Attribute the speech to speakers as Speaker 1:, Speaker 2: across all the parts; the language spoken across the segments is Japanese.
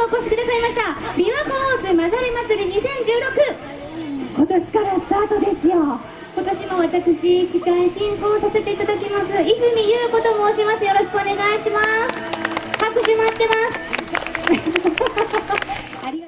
Speaker 1: お越しくださいました琵琶湖大津まざり祭り2016、今年からスタートですよ。今年も私司会進行させていただきます泉優子と申します。よろしくお願いします。拍手待ってますありがとう。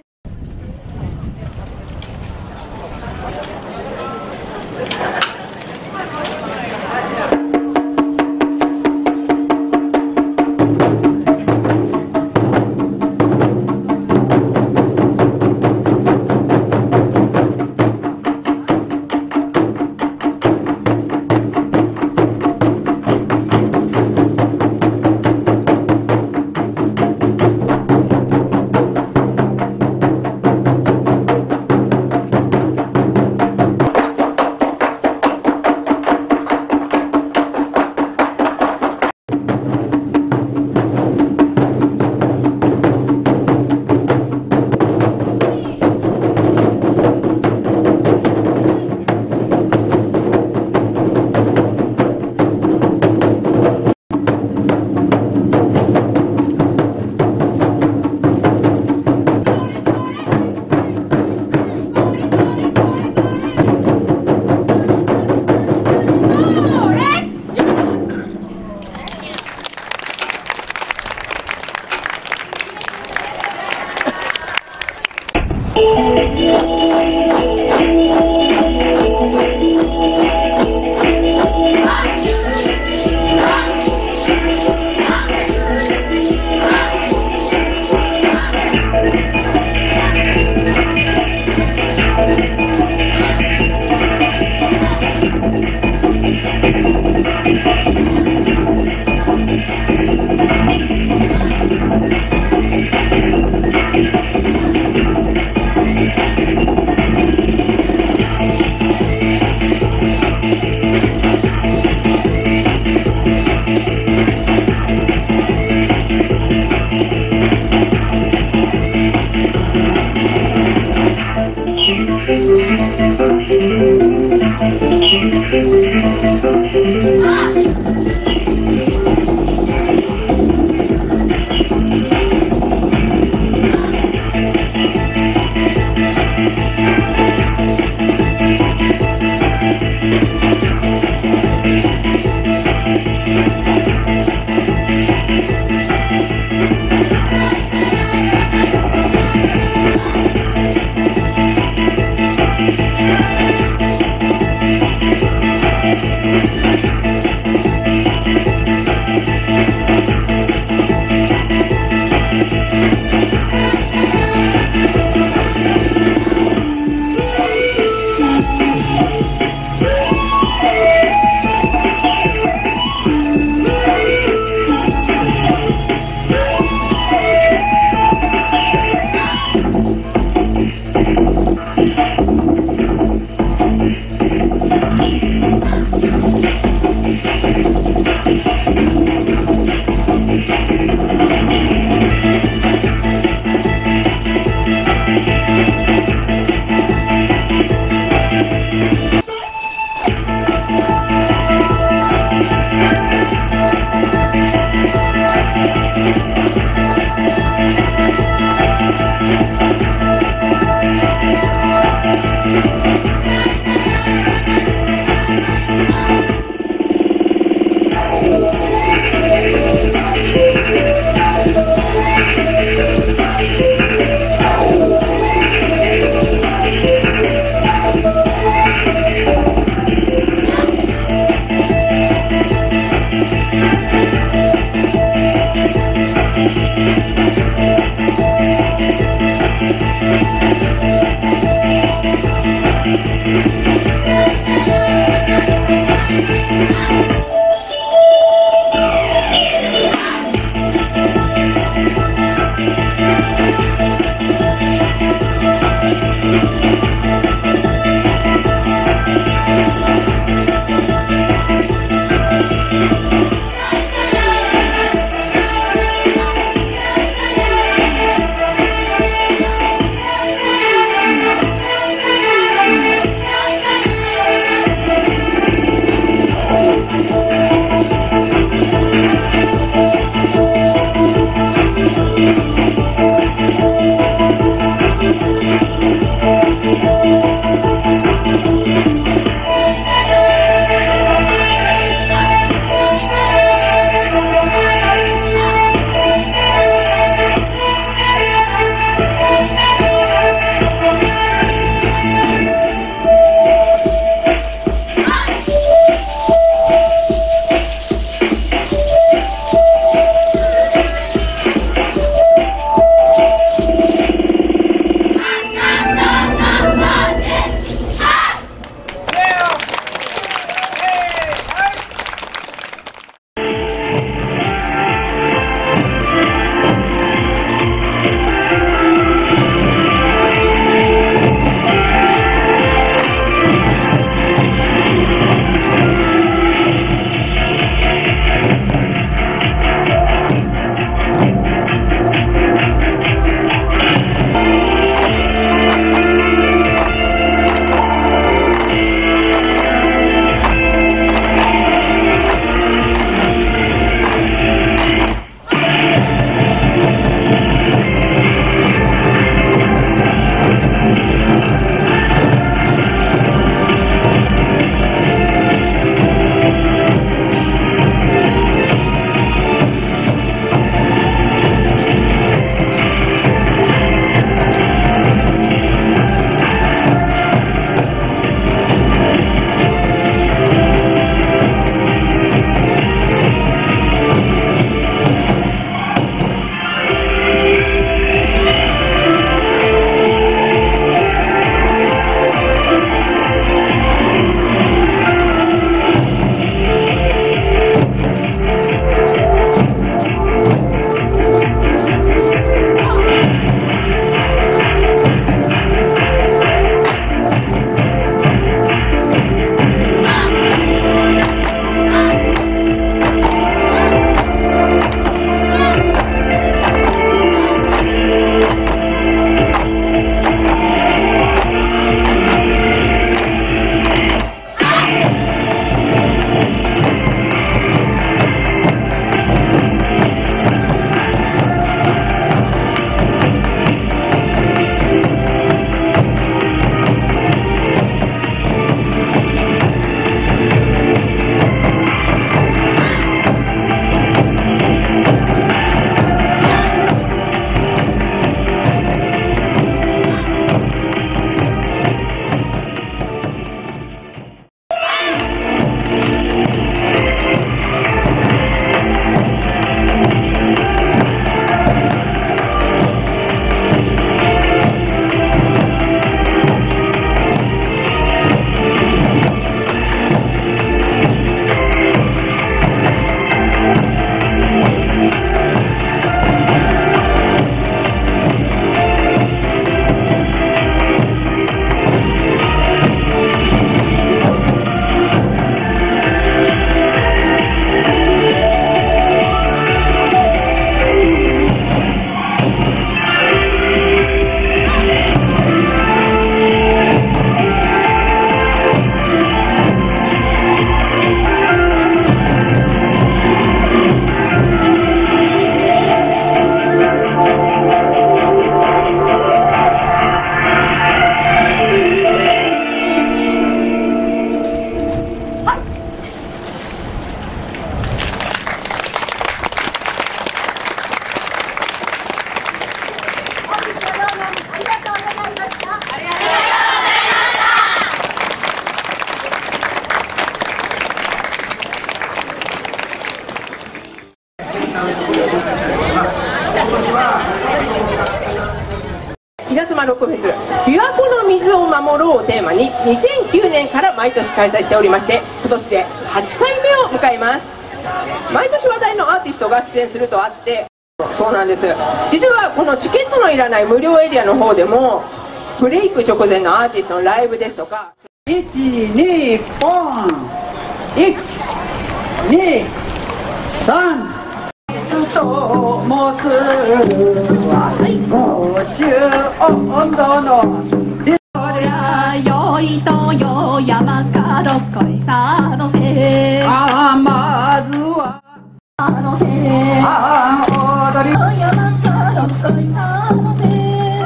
Speaker 2: 妻ロックフェス琵琶湖の水を守ろうをテーマに2009年から毎年開催しておりまして、今年で8回目を迎えます。毎年話題のアーティストが出演するとあって、そうなんです、実はこのチケットのいらない無料エリアの方でもブレイク直前のアーティストのライブですとか、
Speaker 3: 1、2、ポン、1、2、3と申すは公衆温度のそりゃよいとよ山かどっこいさのせまずはのせ踊り山かどっこいさのせ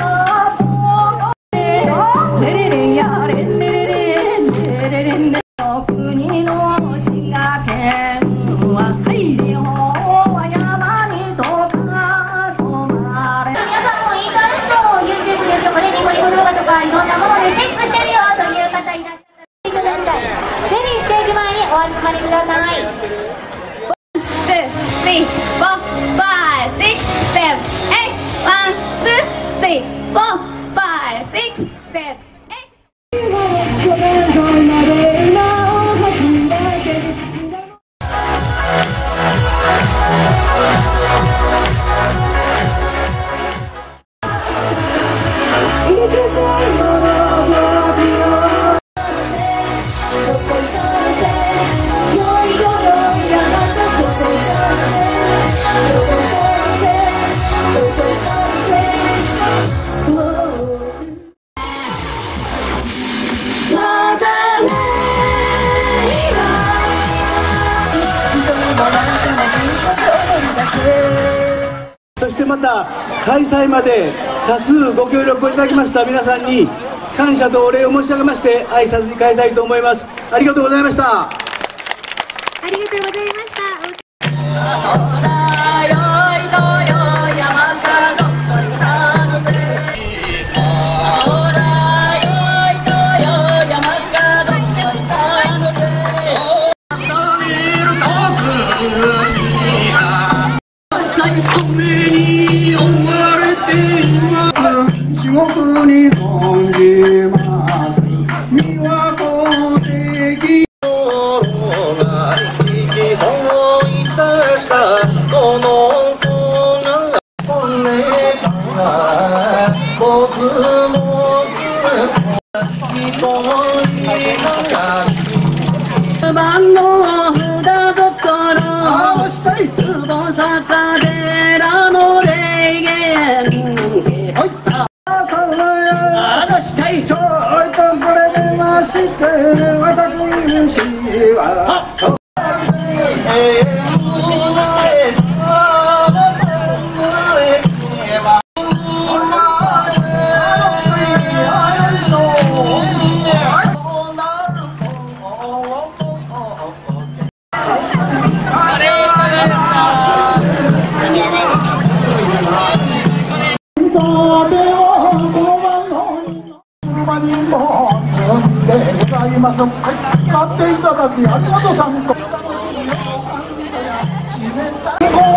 Speaker 3: レレレやレレレレレレレレ国の滋賀県は海地方は山にとか止まれ。
Speaker 1: 皆さんもインターネット YouTube ですとかね、ニコニコ動画とかいろんなものでチェックしてるよという方いらっしゃってください。ぜひステージ前にお集まりください。1、2、3、4、5、6、7、8 1、2、3、4、5、6、7、8
Speaker 4: そしてまた開催まで多数ご協力をいただきました皆さんに感謝とお礼を申し上げまして挨拶に変えたいと思います。ありがとうございました。
Speaker 1: ありがとうございました。
Speaker 4: 地獄に存じますには功績が生きそういたしたその子が本音から僕も一人が番の札所坪坂寺の霊言したいちょいとこれでまして私はでございます。はい、待っていただきありがとうさん。